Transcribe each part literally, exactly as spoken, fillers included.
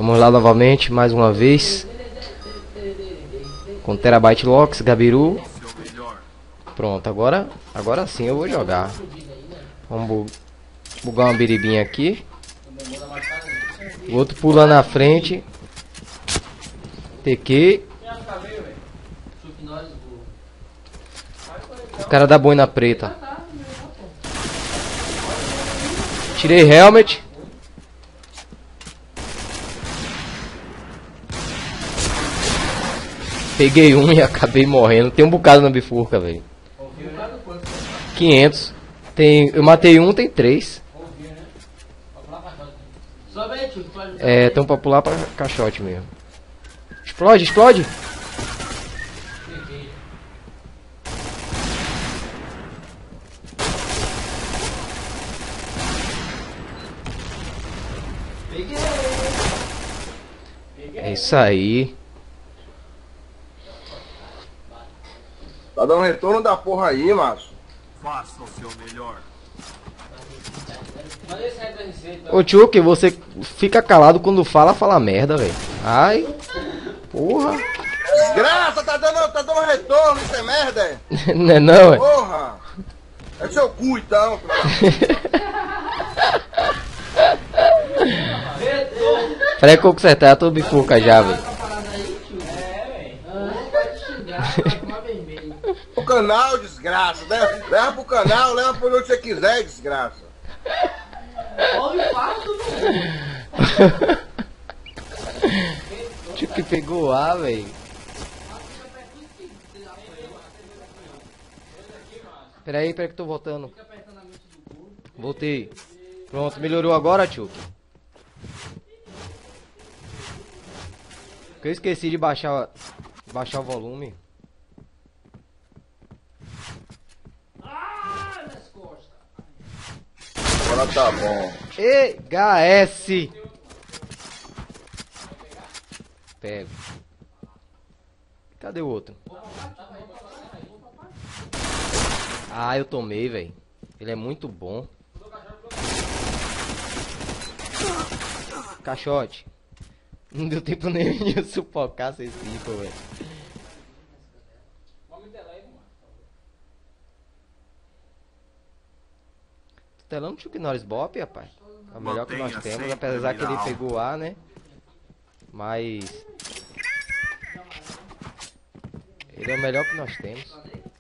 Vamos lá novamente, mais uma vez. Com Terabyte Locks, Gabiru. Pronto, agora, agora sim eu vou jogar. Vamos bu bugar uma biribinha aqui. O outro pula na frente. T Q. O cara dá boina preta. Tirei helmet. Peguei um e acabei morrendo. Tem um bocado na bifurca, velho. quinhentos. Tem, eu matei um, tem três. É, estão pra pular pra caixote mesmo. Explode, explode. É isso aí. Tá dando retorno da porra aí, macho. Faça o seu melhor. Ô Chuck, você fica calado quando fala, fala merda, velho. Ai, porra. Desgraça, tá dando, tá dando retorno, isso é merda, é? Não é não, é? Porra. É seu cu, então. Peraí que eu consertar, tô bifurca já, velho. O canal, desgraça. Leva, leva pro canal, leva por onde você quiser, desgraça. Tipo que pegou A, velho. Peraí, peraí que eu tô voltando. Voltei. Pronto, melhorou agora, Chuck? Porque eu esqueci de baixar, baixar o volume. Agora tá bom. E H S. Pego. Cadê o outro? Ah, eu tomei, velho. Ele é muito bom. Caixote. Não deu tempo nenhum de eu sufocar esse tipo, velho. Telão do Chuck Norris Bop, rapaz. É o melhor que nós temos, apesar que ele pegou A, né? Mas ele é o melhor que nós temos.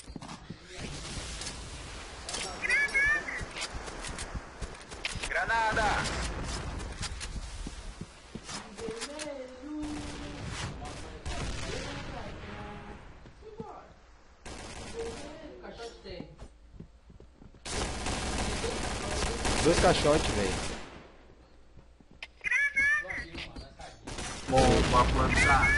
Granada! Dois caixotes, velho. Bomba plantada.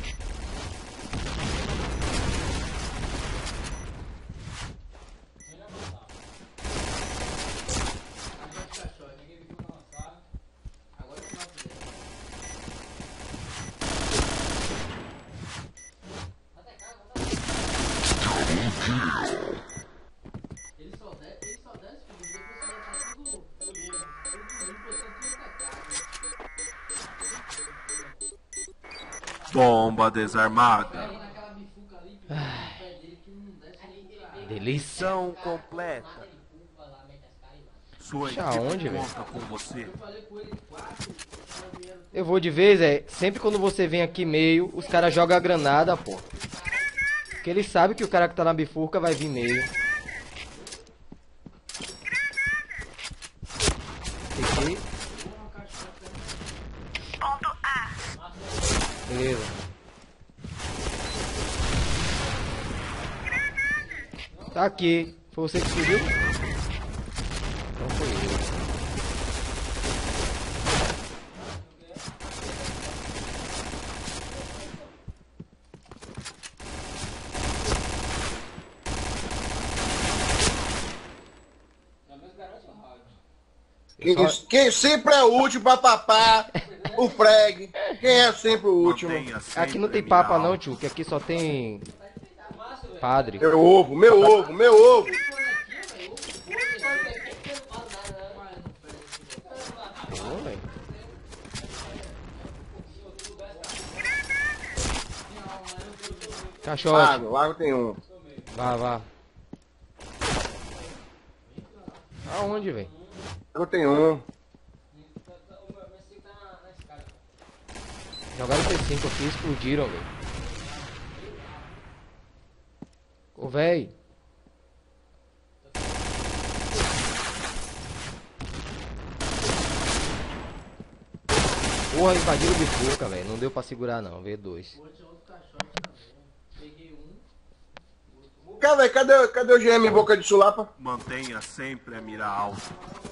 Bomba desarmada. Delícia. Missão completa. Sua Puxa, equipe aonde, velho? conta com você. Eu vou de vez, é. Sempre quando você vem aqui meio, os caras jogam a granada, pô. Porque eles sabem que o cara que tá na bifurca vai vir meio. Aqui. Beleza. Tá aqui. Foi você que subiu? Não foi eu. Quem, quem sempre é o último pra papar o preg. Quem é sempre o último? Mantenha sempre Aqui não tem a papa minha não, tio, que aqui só tem padre. Meu ovo, meu ovo, meu ovo. Pô, velho. Caixote. Largo, largo tem um. Vá, vá. Aonde, velho? Largo tem um. Jogaram P cinco aqui e explodiram, velho. Ô, velho. Porra, invadiram de boca, velho. Não deu pra segurar, não. Veio dois. Cadê, cadê, cadê o G M Boca de Sulapa? Mantenha sempre a mira alta.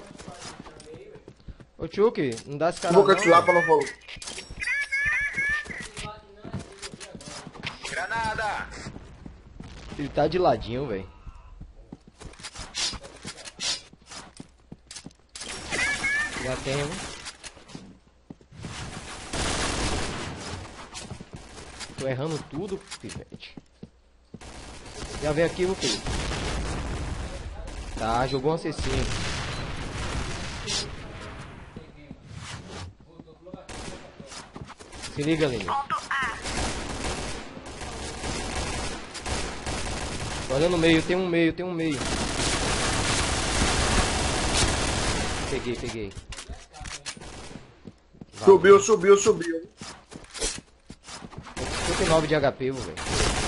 Ô, Chuck, não dá esse cara Boca não, de Sulapa velho. não falou. Granada! Ele tá de ladinho, velho. Já tem um. Tô errando tudo, pivete. Já veio aqui o quê? Tá, jogou um assassino. Se liga, Lino. Olha no meio, tem um meio, tem um meio. Peguei, peguei. Subiu, subiu, subiu. cinquenta e nove de H P, velho.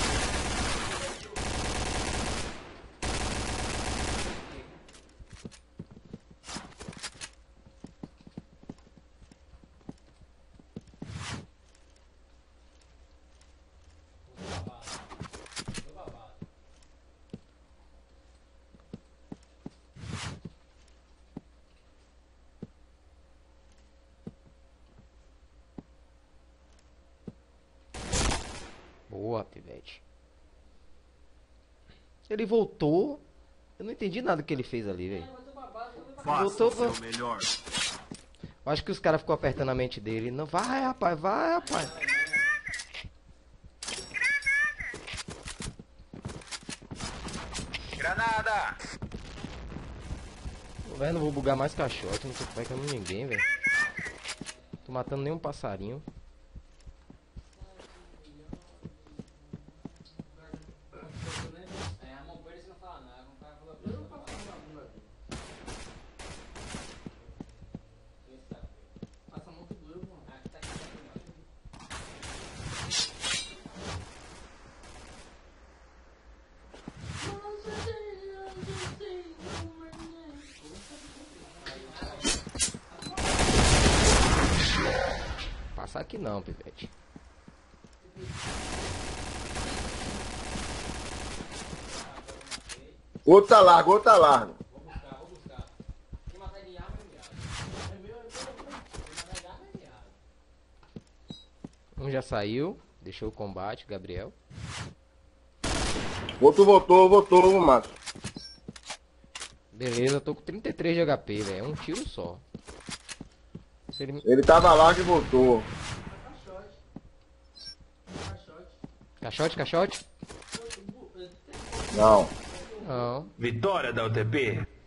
Boa, pivete. Ele voltou. Eu não entendi nada que ele fez ali, velho. Faça Voltou, o seu vo- melhor. Eu acho que os caras ficou apertando a mente dele. Não, vai, rapaz, vai, rapaz. Granada! Velho, não vou bugar mais caixote. Não tô pegando ninguém, velho. Tô matando nenhum passarinho. Passar aqui não, pivete. Outro tá largo, outro tá largo. Um já saiu. Deixou o combate, Gabriel. Outro voltou, voltou, Márcio. Beleza, tô com trinta e três de H P, velho. É um tiro só. Se ele... Ele tava largo e voltou. Caixote, caixote? Não. Não. Vitória da U T P.